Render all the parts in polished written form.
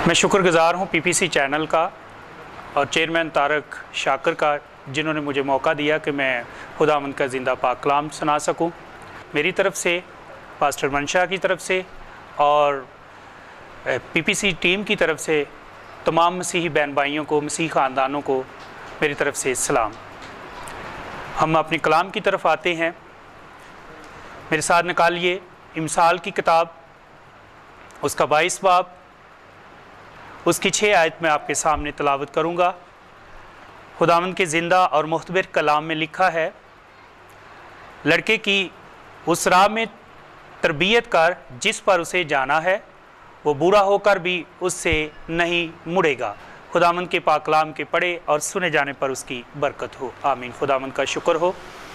मैं शुक्रगुज़ार हूँ पीपीसी चैनल का और चेयरमैन तारक शाकर का, जिन्होंने मुझे मौका दिया कि मैं खुदावंद का ज़िंदा पाक कलाम सुना सकूँ। मेरी तरफ़ से, पास्टर मनशा की तरफ से और पीपीसी टीम की तरफ से तमाम मसीही बहन भाइयों को, मसीही ख़ानदानों को मेरी तरफ़ से सलाम। हम अपने कलाम की तरफ आते हैं। मेरे साथ निकालिए इमसाल की किताब, उसका 22 बाब, उसकी 6 आयत में आपके सामने तिलावत करूँगा। खुदावंद के ज़िंदा और मुख्तबर कलाम में लिखा है, लड़के की उस राह में तरबियत कर जिस पर उसे जाना है, वो बुरा होकर भी उससे नहीं मुड़ेगा। खुदावंद के पाक कलाम के पढ़े और सुने जाने पर उसकी बरकत हो। आमीन। खुदावंद का शुक्र हो।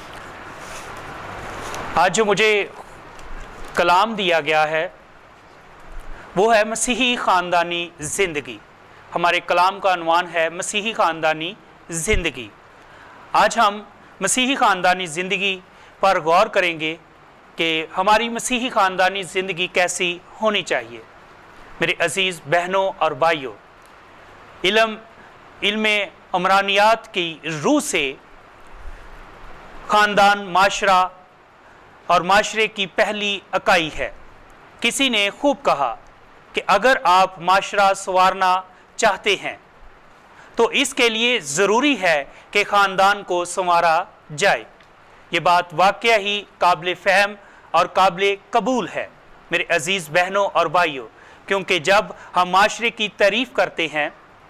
आज जो मुझे कलाम दिया गया है वो है मसीही ख़ानदानी ज़िंदगी। हमारे कलाम का अनवान है मसीही ख़ानदानी ज़िंदगी। आज हम मसीही ख़ानदानी ज़िंदगी पर गौर करेंगे कि हमारी मसीही ख़ानदानी ज़िंदगी कैसी होनी चाहिए। मेरे अज़ीज़ बहनों और भाइयों, इल्म अमरानियात की रूह से ख़ानदान माशरा और माशरे की पहली इकाई है। किसी ने खूब कहा कि अगर आप माशरा संवारना चाहते हैं तो इसके लिए ज़रूरी है कि ख़ानदान को संवारा जाए। ये बात वाक़या ही काबिल फ़हम और काबिल कबूल है मेरे अज़ीज़ बहनों और भाइयों, क्योंकि जब हम माशरे की तारीफ़ करते हैं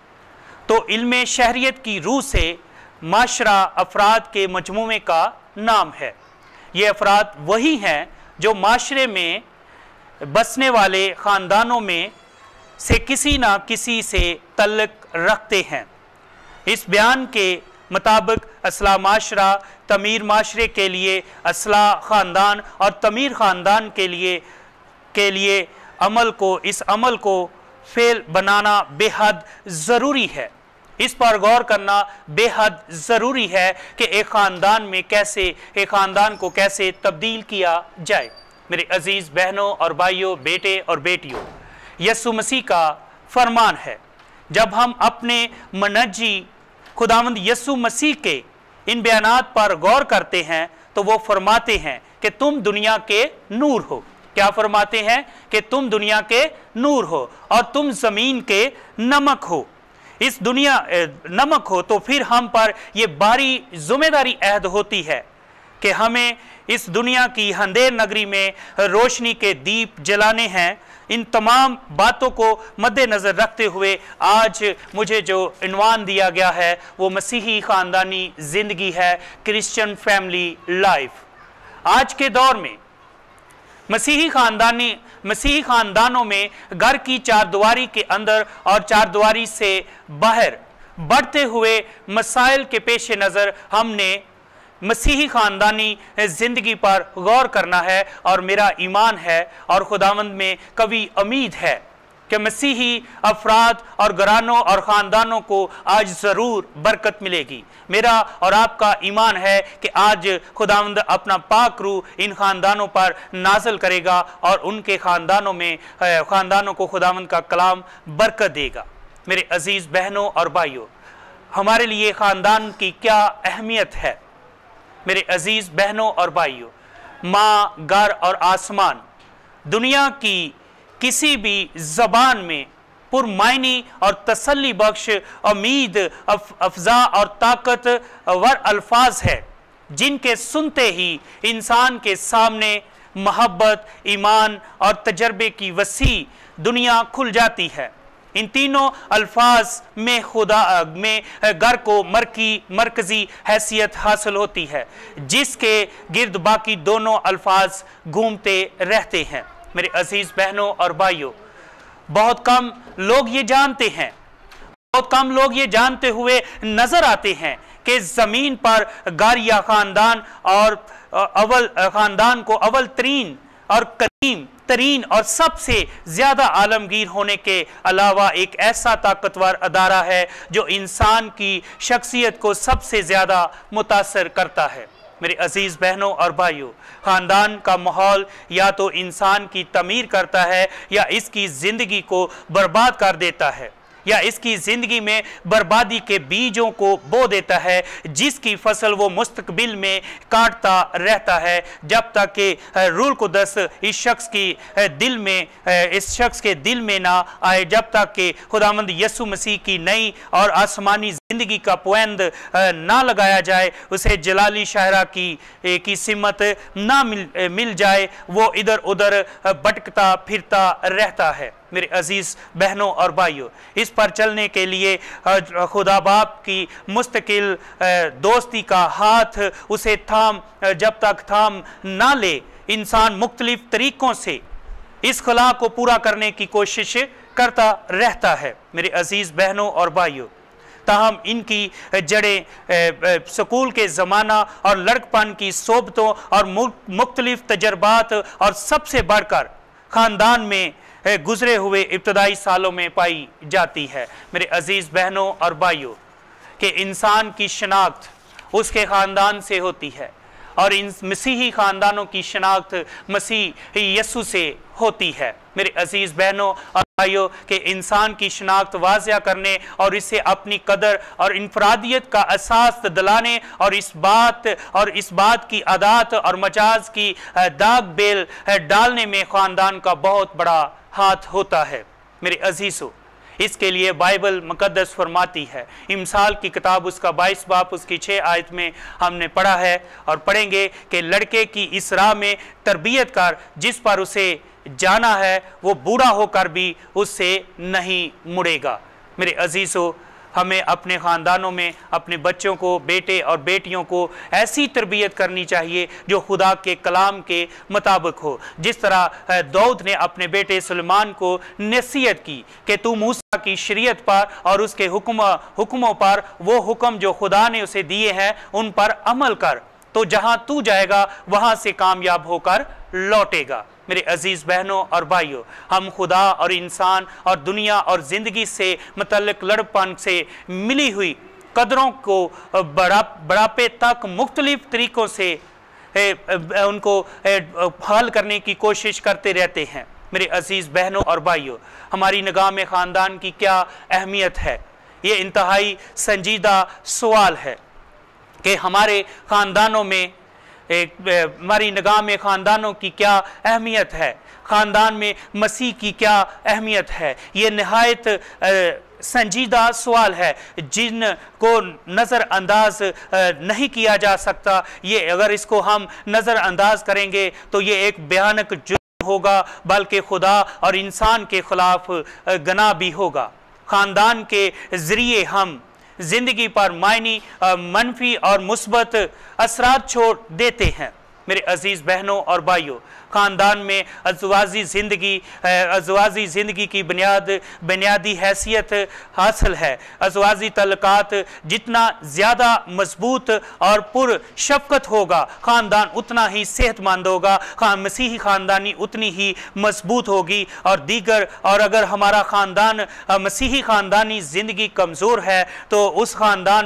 तो इल्म शहरियत की रूह से माशरा अफराद के मजमूमे का नाम है। ये अफराद वही हैं जो माशरे में बसने वाले ख़ानदानों में से किसी ना किसी से तल्लुक़ रखते हैं। इस बयान के मुताबिक असलाह माशरा तमीर माशरे के लिए, असलाह ख़ानदान और तमीर ख़ानदान के लिए इस अमल को फ़ेल बनाना बेहद ज़रूरी है। इस पर गौर करना बेहद ज़रूरी है कि एक ख़ानदान को कैसे तब्दील किया जाए। मेरे अज़ीज़ बहनों और भाइयों, बेटे और बेटियों, यसु मसीह का फरमान है, जब हम अपने मनज्जी खुदावंद यसु मसीह के इन बयानात पर गौर करते हैं तो वो फरमाते हैं कि तुम दुनिया के नूर हो। क्या फरमाते हैं? कि तुम दुनिया के नूर हो और तुम ज़मीन के नमक हो। इस दुनिया नमक हो तो फिर हम पर ये भारी जिम्मेदारी अहद होती है कि हमें इस दुनिया की अंधेर नगरी में रोशनी के दीप जलाने हैं। इन तमाम बातों को मद्देनज़र रखते हुए आज मुझे जो इन्वान दिया गया है वो मसीही ख़ानदानी ज़िंदगी है, क्रिश्चियन फैमिली लाइफ। आज के दौर में मसीही ख़ानदानों में घर की चारदीवारी के अंदर और चारदीवारी से बाहर बढ़ते हुए मसाइल के पेश नज़र हमने मसीही ख़ानदानी ज़िंदगी पर गौर करना है। और मेरा ईमान है और खुदावंद में कभी उम्मीद है कि मसीही अफराद और घरानों और ख़ानदानों को आज ज़रूर बरकत मिलेगी। मेरा और आपका ईमान है कि आज खुदावंद अपना पाक रूह इन ख़ानदानों पर नाज़िल करेगा और उनके ख़ानदानों को खुदावंद का कलाम बरकत देगा। मेरे अज़ीज़ बहनों और भाइयों, हमारे लिए ख़ानदान की क्या अहमियत है। मेरे अज़ीज़ बहनों और भाइयों, माँ, घर और आसमान दुनिया की किसी भी ज़बान में पुरमायनी और तसल्ली बख्श, उम्मीद अफजा और ताकतवर अल्फाज है जिनके सुनते ही इंसान के सामने मोहब्बत, ईमान और तजर्बे की वसी दुनिया खुल जाती है। इन तीनों अल्फाज में घर को मरकज़ी हैसियत हासिल होती है जिसके गिर्द बाकी दोनों अल्फाज घूमते रहते हैं। मेरे अज़ीज़ बहनों और भाइयों, बहुत कम लोग ये जानते हुए नज़र आते हैं कि ज़मीन पर घर या ख़ानदान को अव्वल तरीन और करीम तरीन और सबसे ज़्यादा आलमगीर होने के अलावा एक ऐसा ताकतवर अदारा है जो इंसान की शख्सियत को सबसे ज़्यादा मुतासर करता है। मेरे अजीज बहनों और भाइयों, खानदान का माहौल या तो इंसान की तमीर करता है या इसकी जिंदगी को बर्बाद कर देता है, या इसकी जिंदगी में बर्बादी के बीजों को बो देता है, जिसकी फसल वो मुस्तकबिल में काटता रहता है, जब तक कि रूह कुद्दस इस शख्स के दिल में ना आए, जब तक कि खुदावंद यीशु मसीह की नई और आसमानी जिंदगी का पुएंद ना लगाया जाए, उसे जलाली शाहरा की सिमत ना मिल जाए, वो इधर उधर भटकता फिरता रहता है। मेरे अजीज बहनों और भाइयों, इस पर चलने के लिए खुदा बाप की मुस्तकिल दोस्ती का हाथ उसे जब तक थाम ना ले, इंसान मुख्तलिफ तरीकों से इस खला को पूरा करने की कोशिश करता रहता है। मेरे अजीज बहनों और भाइयों, ताहम इनकी जड़ें स्कूल के ज़माना और लड़कपन की सोबतों और मुख्तलिफ तजर्बात और सबसे बढ़कर ख़ानदान में गुजरे हुए इब्तदाई सालों में पाई जाती है। मेरे अजीज़ बहनों और भाइयों, कि इंसान की शनाख्त उसके ख़ानदान से होती है और इन मसीही ख़ानदानों की शनाख्त मसीह यीशु से होती है। मेरे अजीज़ बहनों और भाइयों, कि इंसान की शनाख्त वाज़िया करने और इसे अपनी कदर और इनफरादियत का एहसास दिलाने और इस बात की आदात और मजाज की दाग बेल डालने में ख़ानदान का बहुत बड़ा हाथ होता है। मेरे अजीज़ों, इसके लिए बाइबल मुकद्दस फरमाती है, इमसाल की किताब उसका 22 बाब उसकी 6 आयत में हमने पढ़ा है और पढ़ेंगे कि लड़के की इस राह में तरबियत कर जिस पर उसे जाना है, वो बूढ़ा होकर भी उससे नहीं मुड़ेगा। मेरे अजीज़ों, हमें अपने ख़ानदानों में अपने बच्चों को, बेटे और बेटियों को ऐसी तरबियत करनी चाहिए जो खुदा के कलाम के मुताबिक हो। जिस तरह दाऊद ने अपने बेटे सुलेमान को नसीहत की कि तू मूसा की शरीयत पर और उसके हुक्मों पर, वो हुक्म जो खुदा ने उसे दिए हैं, उन पर अमल कर, तो जहां तू जाएगा वहां से कामयाब होकर लौटेगा। मेरे अजीज़ बहनों और भाइयों, हम खुदा और इंसान और दुनिया और ज़िंदगी से मुतल्लिक़ लड़पन से मिली हुई कदरों को बढ़ापे तक मुख्तलिफ तरीक़ों से उनको हल करने की कोशिश करते रहते हैं। मेरे अजीज़ बहनों और भाइयों, हमारी निगाह में ख़ानदान की क्या अहमियत है? ये इंतहाई संजीदा सवाल है कि हमारे ख़ानदानों में हमारी निगाह में ख़ानदानों की क्या अहमियत है, ख़ानदान में मसीह की क्या अहमियत है। ये नहायत संजीदा सवाल है जिनको नज़रअंदाज नहीं किया जा सकता। ये अगर इसको हम नज़रअंदाज करेंगे तो ये एक भयानक जुर्म होगा, बल्कि खुदा और इंसान के ख़िलाफ़ गुनाह भी होगा। ख़ानदान के ज़रिए हम जिंदगी पर मायनी मनफी और मुस्बत असरात छोड़ देते हैं। मेरे अजीज़ बहनों और भाइयों, ख़ानदान में अज़वाजी ज़िंदगी की बुनियादी हैसियत हासिल है। अज़वाजी तल्लुकात जितना ज़्यादा मजबूत और पुरशफ़क़त होगा, ख़ानदान उतना ही सेहतमंद होगा, मसीही ख़ानदानी उतनी ही मजबूत होगी। और अगर हमारा ख़ानदान मसीही ख़ानदानी ज़िंदगी कमज़ोर है तो उस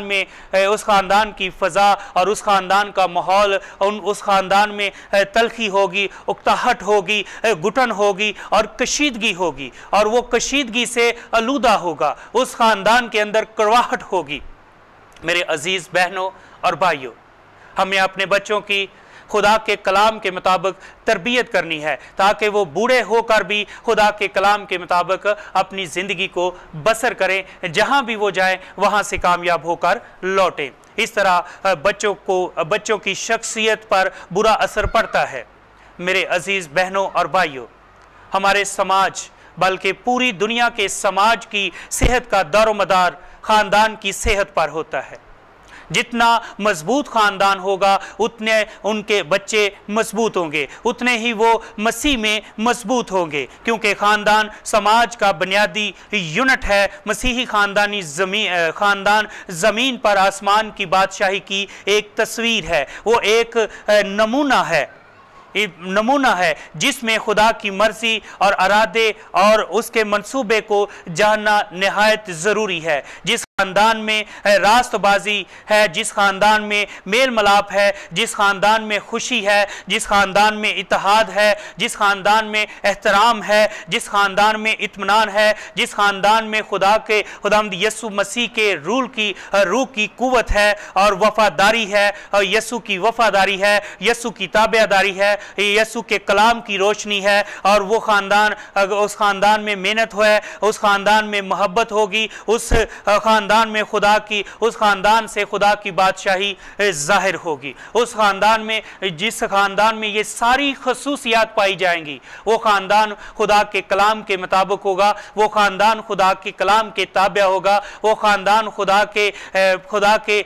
ख़ानदान की फ़ज़ा और उस ख़ानदान का माहौल, उस ख़ानदान में तलखी होगी, उकताहट होगी, घुटन होगी और कशीदगी होगी, और वो कशीदगी से आलूदा होगा। उस ख़ानदान के अंदर कड़वाहट होगी। मेरे अजीज़ बहनों और भाइयों, हमें अपने बच्चों की खुदा के कलाम के मुताबिक तरबियत करनी है ताकि वो बूढ़े होकर भी खुदा के कलाम के मुताबिक अपनी ज़िंदगी को बसर करें, जहाँ भी वो जाएं वहाँ से कामयाब होकर लौटें। इस तरह बच्चों की शख्सियत पर बुरा असर पड़ता है। मेरे अजीज़ बहनों और भाइयों, हमारे समाज बल्कि पूरी दुनिया के समाज की सेहत का दारोमदार ख़ानदान की सेहत पर होता है। जितना मजबूत ख़ानदान होगा उतने उनके बच्चे मजबूत होंगे, उतने ही वो मसीह में मजबूत होंगे, क्योंकि ख़ानदान समाज का बुनियादी यूनिट है। मसीही ख़ानदान ज़मीन पर आसमान की बादशाही की एक तस्वीर है, वो एक नमूना है जिसमें खुदा की मर्जी और इरादे और उसके मंसूबे को जानना नहायत ज़रूरी है। जिस खानदान में रास्तबाजी है, जिस खानदान में मेल मिलाप है, जिस खानदान में खुशी है, जिस खानदान में इत्तेहाद है, जिस खानदान में एहतराम है, जिस खानदान में इत्मीनान है, जिस खानदान में खुदावंद यीशु मसीह के रूह की कुव्वत है और वफादारी है, और यीशु की वफादारी है, यीशु की ताबेदारी है, यीशु के कलाम की रोशनी है, और वो खानदान, उस खानदान में मेहनत है, उस खानदान में मोहब्बत होगी, उस खानदान में उस खानदान से खुदा की बादशाही जाहिर होगी। उस खानदान में, जिस खानदान में ये सारी खसूसियात पाई जाएंगी, वो खानदान खुदा के कलाम के मुताबिक होगा, वो खानदान खुदा के कलाम के ताबे होगा, वो खानदान खुदा के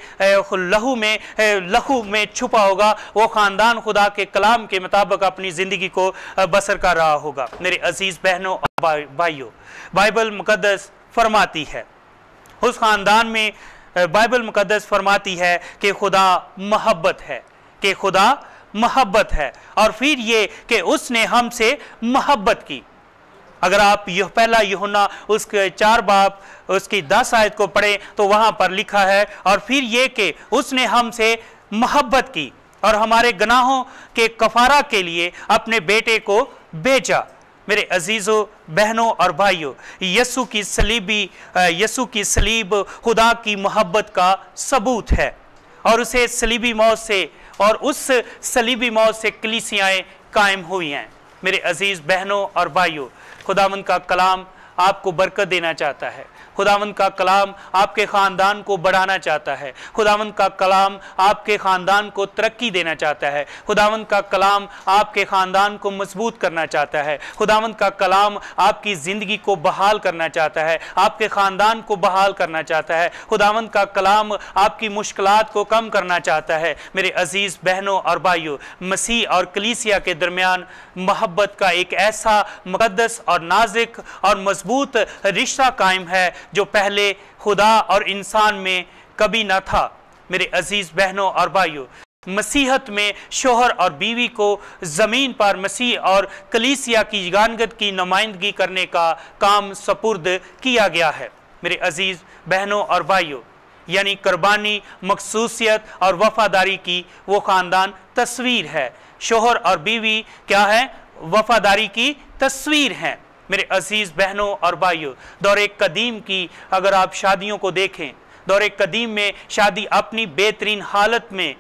लहू में छुपा होगा, वो खानदान खुदा के कलाम के मुताबिक अपनी जिंदगी को बसर कर रहा होगा। मेरे अजीज बहनों और भाइयों, बाइबल मुकद्दस फरमाती है, उस खानदान में बाइबल मुकद्दस फरमाती है कि खुदा मोहब्बत है, कि खुदा मोहब्बत है, और फिर ये कि उसने हमसे मोहब्बत की। अगर आप पहला यूहन्ना उसके 4 बाब उसकी 10 आयत को पढ़ें तो वहां पर लिखा है, और फिर ये कि उसने हमसे मोहब्बत की और हमारे गुनाहों के कफारा के लिए अपने बेटे को भेजा। मेरे अजीजों, बहनों और भाइयों, यीशु की सलीब खुदा की मोहब्बत का सबूत है, और उसे सलीबी मौत से, और उस सलीबी मौत से कलीसियाएं कायम हुई हैं। मेरे अजीज बहनों और भाइयों, खुदावंद का कलाम आपको बरकत देना चाहता है, खुदावंद का कलाम आपके ख़ानदान को बढ़ाना चाहता है, खुदावंद का कलाम आपके ख़ानदान को तरक्की देना चाहता है, खुदावंद का कलाम आपके ख़ानदान को मजबूत करना चाहता है, खुदावंद का कलाम आपकी ज़िंदगी को बहाल करना चाहता है, आपके ख़ानदान को बहाल करना चाहता है, खुदावंद का कलाम आपकी मुश्किलात को कम करना चाहता है। मेरे अजीज़ बहनों और भाइयों, मसीह और कलीसिया के दरमियान मोहब्बत का एक ऐसा मुक़द्दस और नाज़िक और मजबूत रिश्ता कायम है जो पहले खुदा और इंसान में कभी न था। मेरे अजीज बहनों और भाइयों, मसीहत में शोहर और बीवी को ज़मीन पर मसीह और कलीसिया की गानगत की नुमाइंदगी करने का काम सपुर्द किया गया है। मेरे अजीज बहनों और भाइयों, यानी कुर्बानी, मखसूसियत और वफादारी की वो ख़ानदान तस्वीर है। शोहर और बीवी क्या है? वफादारी की तस्वीर है। मेरे अजीज बहनों और भाइयों, दौरे कदीम की अगर आप शादियों को देखें, दौरे कदीम में शादी अपनी बेहतरीन हालत में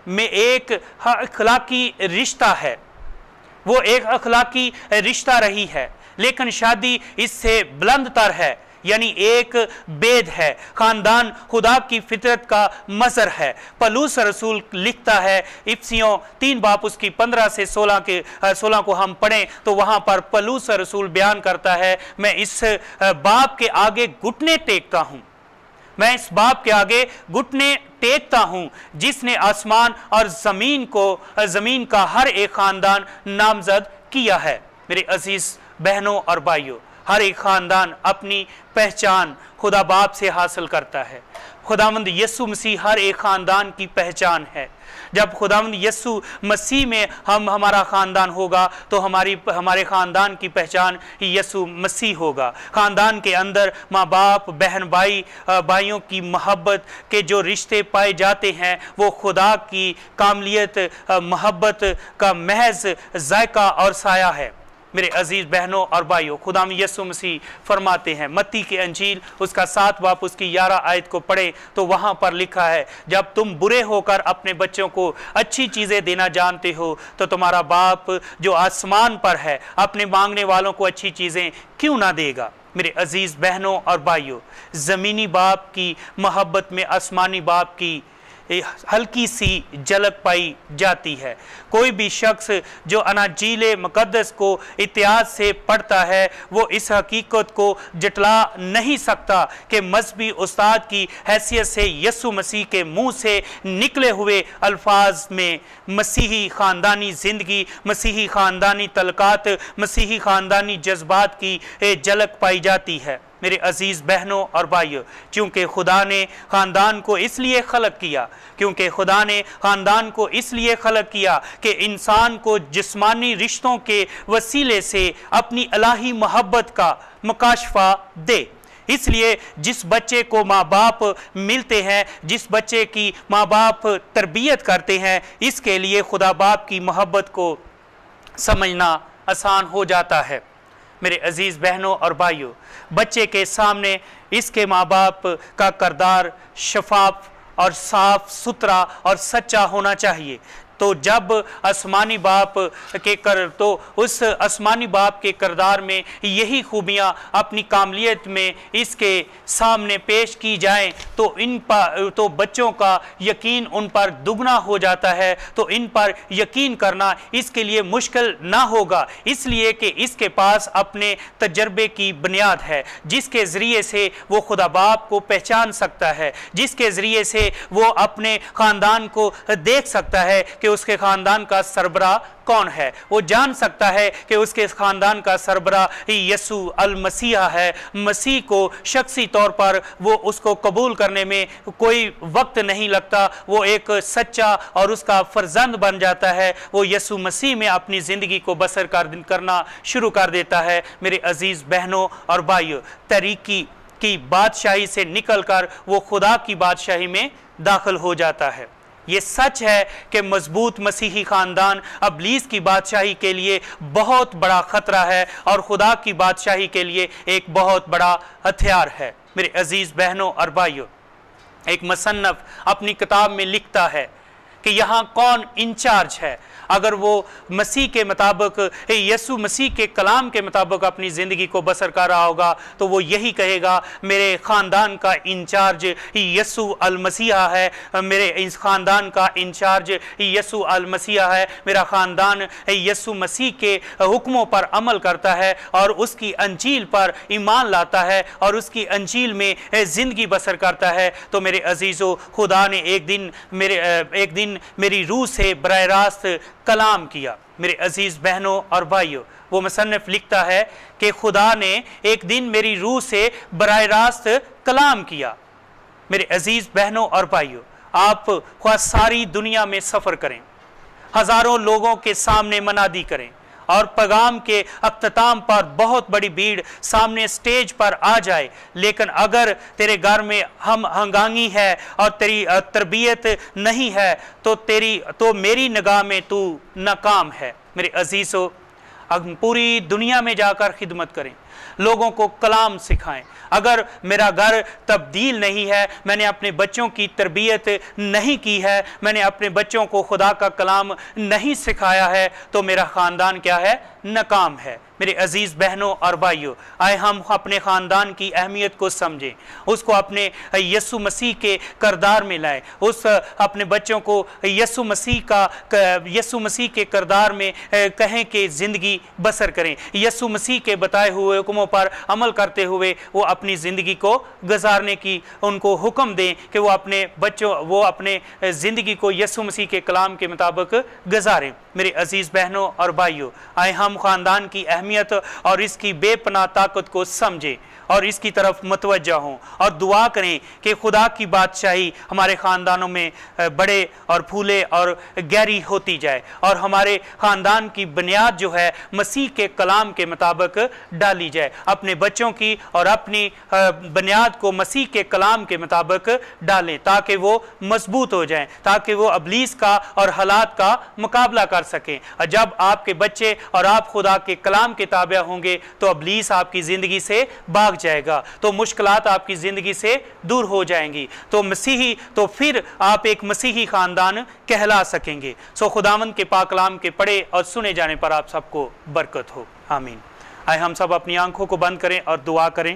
एक अखलाकी रिश्ता है, वो एक अखलाकी रिश्ता रही है, लेकिन शादी इससे बुलंदतर है, यानी एक बेद है। खानदान खुदा की फितरत का मज़हर है। पलूस रसूल लिखता है, इफ्सियों 3 बाब उसकी 15 से 16 को हम पढ़ें तो वहाँ पर पलूस रसूल बयान करता है, मैं इस बाप के आगे घुटने टेकता हूँ, मैं इस बाप के आगे घुटने टेकता हूँ जिसने आसमान और ज़मीन का हर एक ख़ानदान नामजद किया है। मेरे अजीज़ बहनों और भाइयों, हर एक ख़ानदान अपनी पहचान खुदा बाप से हासिल करता है। खुदावंद यीशु मसीह हर एक ख़ानदान की पहचान है। जब खुदावंद यीशु मसीह में हमारा ख़ानदान होगा तो हमारे ख़ानदान की पहचान यीशु मसीह होगा। ख़ानदान के अंदर माँ बाप, बहन भाइयों की मोहब्बत के जो रिश्ते पाए जाते हैं वो खुदा की कामलियत मोहब्बत का महज जायका और साया है। मेरे अजीज बहनों और भाइयों, खुदा यीशु मसीह फरमाते हैं, मत्ती की अंजील उसका 7 बाब उसकी 11 आयत को पढ़ें तो वहाँ पर लिखा है, जब तुम बुरे होकर अपने बच्चों को अच्छी चीज़ें देना जानते हो तो तुम्हारा बाप जो आसमान पर है अपने मांगने वालों को अच्छी चीज़ें क्यों ना देगा। मेरे अजीज बहनों और भाइयों, ज़मीनी बाप की मोहब्बत में आसमानी बाप की हल्की सी झलक पाई जाती है। कोई भी शख्स जो अनाजीले मुकद्दस को इतिहास से पढ़ता है वो इस हकीकत को जटला नहीं सकता कि मजहबी उस्ताद की हैसियत से यीशु मसीह के मुंह से निकले हुए अल्फाज में मसीही ख़ानदानी ज़िंदगी, मसीही ख़ानदानी तलकात, मसीही ख़ानदानी जज्बात की झलक पाई जाती है। मेरे अजीज़ बहनों और भाइयों, क्योंकि खुदा ने ख़ानदान को इसलिए खलक किया, क्योंकि खुदा ने ख़ानदान को इसलिए खलक किया कि इंसान को जिस्मानी रिश्तों के वसीले से अपनी इलाही मोहब्बत का मुकाशफा दे। इसलिए जिस बच्चे को माँ बाप मिलते हैं, जिस बच्चे की माँ बाप तरबियत करते हैं, इसके लिए खुदा बाप की मोहब्बत को समझना आसान हो जाता है। मेरे अजीज़ बहनों और भाइयों, बच्चे के सामने इसके माँ बाप का किरदार शफाफ और साफ सुथरा और सच्चा होना चाहिए। तो जब आसमानी बाप तो उस आसमानी बाप के किरदार में यही खूबियाँ अपनी कामलियत में इसके सामने पेश की जाएं तो बच्चों का यकीन उन पर दुगना हो जाता है। तो इन पर यकीन करना इसके लिए मुश्किल ना होगा, इसलिए कि इसके पास अपने तजर्बे की बुनियाद है, जिसके ज़रिए से वो खुदा बाप को पहचान सकता है, जिसके ज़रिए से वो अपने ख़ानदान को देख सकता है कि उसके खानदान का सरबराह कौन है। वो जान सकता है कि उसके खानदान का सरबराह यसू अल मसीहा है। मसीह को शख्सी तौर पर वो उसको कबूल करने में कोई वक्त नहीं लगता, वो एक सच्चा और उसका फर्जंद बन जाता है। वो यसू मसीह में अपनी ज़िंदगी को बसर करना शुरू कर देता है। मेरे अजीज़ बहनों और भाइयों, तरीकी की बादशाही से निकलकर वो खुदा की बादशाही में दाखिल हो जाता है। ये सच है कि मजबूत मसीही खानदान इब्लीस की बादशाही के लिए बहुत बड़ा खतरा है और खुदा की बादशाही के लिए एक बहुत बड़ा हथियार है। मेरे अजीज़ बहनों और भाइयों, एक मुसन्नफ अपनी किताब में लिखता है कि यहाँ कौन इंचार्ज है। अगर वो मसीह के मुताबिक, यसु मसीह के कलाम के मुताबिक अपनी ज़िंदगी को बसर कर रहा होगा, तो वो यही कहेगा मेरे ख़ानदान का इंचार्ज यसु अल मसीहा है, मेरे इस ख़ानदान का इंचार्ज यसु अल मसीहा है। मेरा ख़ानदान यसु मसीह के हुक्मों पर अमल करता है और उसकी अंजील पर ईमान लाता है और उसकी अंजील में ज़िंदगी बसर करता है। तो मेरे अजीज़ों, खुदा ने एक दिन मेरी रूह से बराह रास्त कलाम किया। मेरे अजीज़ बहनों और भाइयों, वो मुसन्निफ लिखता है कि खुदा ने एक दिन मेरी रूह से बराह रास्त कलाम किया। मेरे अजीज़ बहनों और भाइयों, आप ख्वाह सारी दुनिया में सफ़र करें, हज़ारों लोगों के सामने मनादी करें और पैगाम के अख्ताम पर बहुत बड़ी भीड़ सामने स्टेज पर आ जाए, लेकिन अगर तेरे घर में हम हंगामी है और तेरी तरबियत नहीं है तो मेरी निगाह में तू नाकाम है। मेरे अजीज़ों, हम पूरी दुनिया में जाकर खिदमत करें, लोगों को कलाम सिखाएं। अगर मेरा घर तब्दील नहीं है, मैंने अपने बच्चों की तरबियत नहीं की है, मैंने अपने बच्चों को खुदा का कलाम नहीं सिखाया है, तो मेरा ख़ानदान क्या है? नाकाम है। मेरे अजीज़ बहनों और भाइयों, आए हम अपने ख़ानदान की अहमियत को समझें, उसको अपने यसु मसीह के किरदार में लाएं, अपने बच्चों को यसु मसीह के किरदार में कहें कि ज़िंदगी बसर करें। यसु मसीह के बताए हुए हुक्मों पर अमल करते हुए वो अपनी ज़िंदगी को गुजारने की उनको हुक्म दें कि वो अपने ज़िंदगी को यसु मसीह के कलाम के मुताबिक गुजारें। मेरे अजीज़ बहनों और भाइयों, आए हम ख़ानदान की अहमियत और इसकी बेपनाह ताकत को समझें और इसकी तरफ मुतवज्जा हों और दुआ करें कि खुदा की बादशाही हमारे ख़ानदानों में बड़े और फूले और गहरी होती जाए और हमारे ख़ानदान की बुनियाद जो है मसीह के कलाम के मुताबिक डाली जाए। अपने बच्चों की और अपनी बुनियाद को मसीह के कलाम के मुताबिक डालें ताकि वो मजबूत हो जाएं, ताकि वो इब्लीस का और हालात का मुकाबला कर सकें। और जब आपके बच्चे और आप खुदा के कलाम के ताबे होंगे तो इब्लीस आपकी ज़िंदगी से भाग जाएगा, तो मुश्किलात आपकी ज़िंदगी से दूर हो जाएंगी, तो फिर आप एक मसीही ख़ानदान कहला सकेंगे। सो खुदावंद के पाक कलाम के पढ़े और सुने जाने पर आप सबको बरकत हो। आमीन। आए हम सब अपनी आंखों को बंद करें और दुआ करें।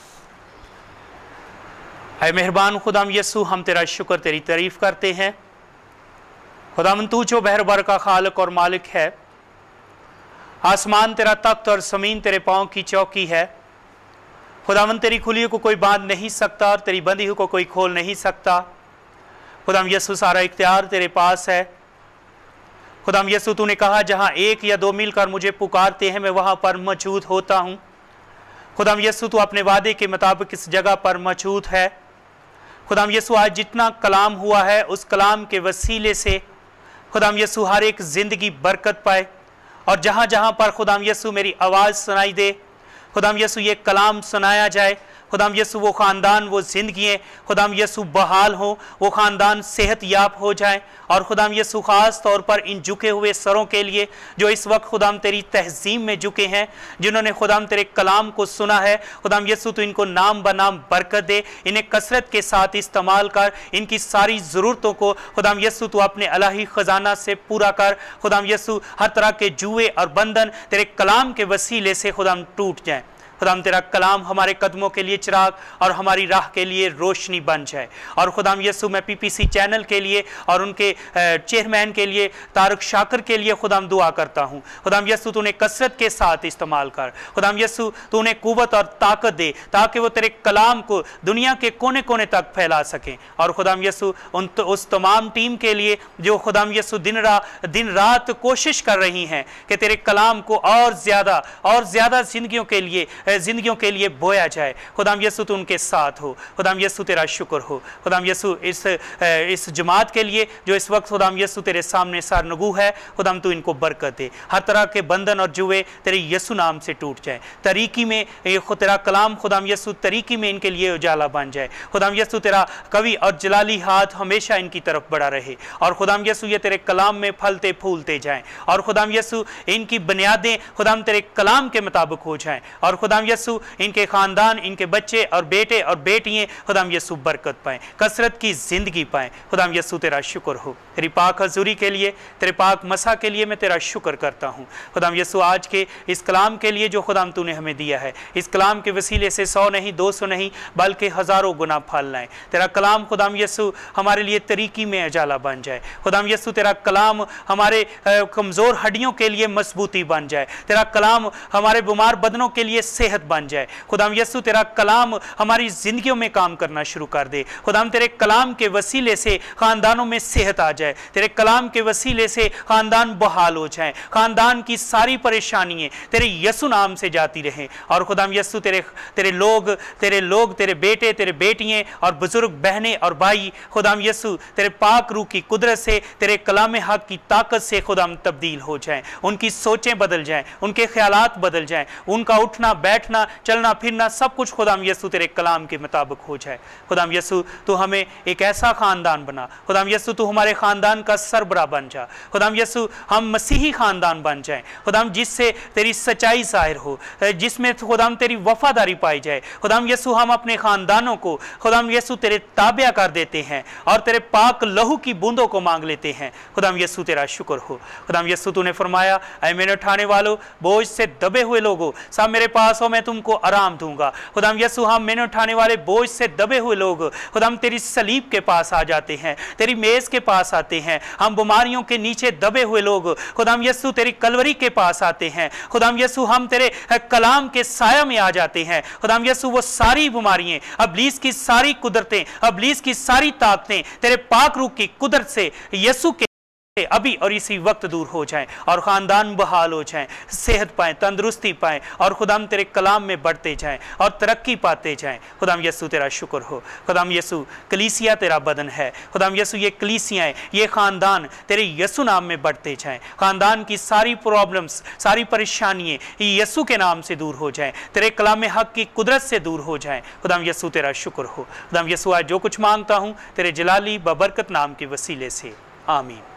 ऐ मेहरबान खुदाम यसू, हम तेरा शुक्र, तेरी तारीफ़ करते हैं। खुदावंद, तू जो बहर बर का खालिक और मालिक है, आसमान तेरा तख्त और ज़मीन तेरे पाँव की चौकी है। खुदावंद, तेरी खुली हुई को कोई बांध नहीं सकता और तेरी बंदी हुई को कोई खोल नहीं सकता। खुदाम यसू, सारा इख्तियार तेरे पास है। खुदाम यसू, तूने कहा जहाँ एक या दो मिलकर मुझे पुकारते हैं मैं वहाँ पर मौजूद होता हूँ। खुदाम यसू, तू अपने वादे के मुताबिक इस जगह पर मौजूद है। खुदाम यसू, आज जितना कलाम हुआ है उस कलाम के वसीले से खुदाम यसू हर एक ज़िंदगी बरकत पाए और जहाँ जहाँ पर खुदाम यसू मेरी आवाज़ सुनाई दे, खुदाम यसू ये कलाम सुनाया जाए, खुदाम यसु वो ख़ानदान, वो ज़िंदगियाँ खुदाम यसु बहाल हो, वो ख़ानदान सेहत याब हो जाए। और खुदाम यसु ख़ास तौर पर इन झुके हुए सरों के लिए जो इस वक्त खुदाम तेरी तहज़ीम में झुके हैं, जिन्होंने खुदाम तेरे कलाम को सुना है, खुदाम यसु तो इनको नाम बनाम बरकत दे, इन्हें कसरत के साथ इस्तेमाल कर, इनकी सारी ज़रूरतों को खुदाम यसु तो अपने इलाही ख़जाना से पूरा कर। खुदाम यसु हर तरह के जुए और बंधन तेरे कलाम के वसीले से खुदाम टूट जाएँ। खुदाम तेरा कलाम हमारे कदमों के लिए चिराग और हमारी राह के लिए रोशनी बन जाए। और खुदाम यसु मैं पीपीसी चैनल के लिए और उनके चेयरमैन के लिए, तारक शाकर के लिए खुदाम दुआ करता हूँ। खुदाम यसु तूने कसरत के साथ इस्तेमाल कर। खुदाम यसु तूने कुव्वत और ताकत दे ताकि वो तेरे कलाम को दुनिया के कोने कोने तक फैला सकें। और खुदाम यसु उस तमाम टीम के लिए जो खुदाम यसु दिन रात कोशिश कर रही हैं कि तेरे कलाम को और ज़्यादा ज़िंदगियों के लिए बोया जाए। खुदाम यसु तू उनके साथ हो। खुदाम यसु तेरा शुक्र हो। खुदाम यसु इस जमात के लिए जो इस वक्त खुदाम यसु तेरे सामने सरनगू है, खुदाम तू इनको बरकत दे। हर तरह के बंधन और जुए तेरे यसु नाम से टूट जाए। तरीकी में तेरा कलाम खुदाम यसु तरीकी में इनके लिए उजाला बन जाए। खुदाम यसु तेरा कवि और जलाली हाथ हमेशा इनकी तरफ बढ़ा रहे। और खुदाम यसु ये तेरे कलाम में फलते फूलते जाएं। और खुदाम यसु इनकी बुनियादें खुदाम तेरे कलाम के मुताबिक हो जाएं। और खुदाम यसु इनके ख़ानदान, इनके बच्चे और बेटे और बेटियाँ खुदाम यसु बरकत पाएँ, कसरत की ज़िंदगी पाएँ। खुदाम यसु तेरा शुक्र हो। तेरी पाक हजूरी के लिए, तेरे पाक मसा के लिए मैं तेरा शुक्र करता हूँ। खुदाम यसु आज के इस कलाम के लिए जो खुदाम तूने हमें दिया है, इस कलाम के वसीले से 100 नहीं 200 नहीं बल्कि हज़ारों गुना फल लाएँ। तेरा कलाम खुदाम यसु हमारे लिए तरीकी में उजाला बन जाए। खुदाम यसु तेरा कलाम हमारे कमज़ोर हड्डियों के लिए मजबूती बन जाए। तेरा कलाम हमारे बीमार बदनों के लिए सेहत बन जाए। खुदाम यसु तेरा कलाम हमारी जिंदगियों में काम करना शुरू कर दे। खुदाम तेरे कलाम के वसीले से खानदानों में सेहत आ जाए। तेरे कलाम के वसीले से खानदान बहाल हो जाए। खानदान की सारी परेशानियां तेरे यसु नाम से जाती रहें। और खुदाम यसु तेरे लोग तेरे बेटे तेरे बेटियां और बुजुर्ग बहनें और भाई खुदाम यसु तेरे पाक रूह की कुदरत से, तेरे कलाम हक की ताकत से खुदाम तब्दील हो जाएं। उनकी सोचें बदल जाएं, उनके ख्यालात बदल जाएं, उनका उठना बैठना चलना फिरना सब कुछ खुदाम यसु तेरे कलाम के मुताबिक हो जाए। खुदाम यसु तू हमें एक ऐसा ख़ानदान बना। खुदाम यसु तू हमारे ख़ानदान का सरबरा बन जा। खुदाम यसु हम मसीही ख़ानदान बन जाएं। खुदाम जिससे तेरी सच्चाई ज़ाहिर हो, जिसमें खुदाम तेरी वफादारी पाई जाए। खुदाम यसु हम अपने ख़ानदानों को खुदाम यसु तेरे ताबिया कर देते हैं और तेरे पाक लहू की बूंदों को मांग लेते हैं। खुदाम यसु तेरा शुक्र हो। खुदाम यसु तूने फरमाया, ऐ मेरे उठाने वालों, बोझ से दबे हुए लोगों, सब मेरे पास हो, मैं तुमको आराम दूंगा। खुदाम यसु हम मैंने उठाने वाले बोझ से दबे हुए लोग खुदाम तेरी सलीब के पास आ जाते हैं, तेरी मेज के पास आते हैं। हम बीमारियों के नीचे दबे हुए लोग खुदाम यसु तेरी कलवरी के पास आते हैं। खुदाम यसु हम तेरे कलाम के साया में आ जाते हैं। खुदाम यसु वो सारी बीमारियां, इब्लीस की सारी कुदरतें, इब्लीस की सारी ताकतें तेरे पाक रूह की कुदरत से यसु के अभी और इसी वक्त दूर हो जाएं और ख़ानदान बहाल हो जाएं, सेहत पाएं, तंदुरुस्ती पाएं और खुदाम तेरे कलाम में बढ़ते जाएं और तरक्की पाते जाएं। खुदाम यसु तेरा शुक्र हो। खुदाम यसु कलीसिया तेरा बदन है। खुदाम यसु ये कलीसियाएं, ये ख़ानदान तेरे यसु नाम में बढ़ते जाएं। ख़ानदान की सारी प्रॉब्लम्स, सारी परेशानियाँ यसु के नाम से दूर हो जाएं, तेरे कलाम हक की कुदरत से दूर हो जाएं। खुदाम यसु तेरा शुक्र हो। खुदाम यसु आज जो कुछ मांगता हूँ तेरे जलाली बबरकत नाम के वसीले से, आमीन।